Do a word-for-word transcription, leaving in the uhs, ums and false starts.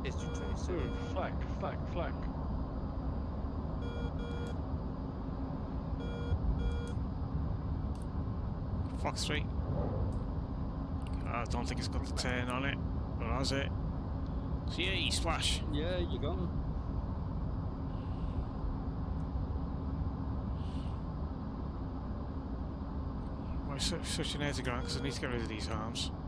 It's two twenty-six. Ooh, flak, flak, flak. Fox three. I don't think it's got the turn on it, but has it? So yeah, you splash. Yeah, you got him. Why such an air to ground? Because I need to get rid of these arms.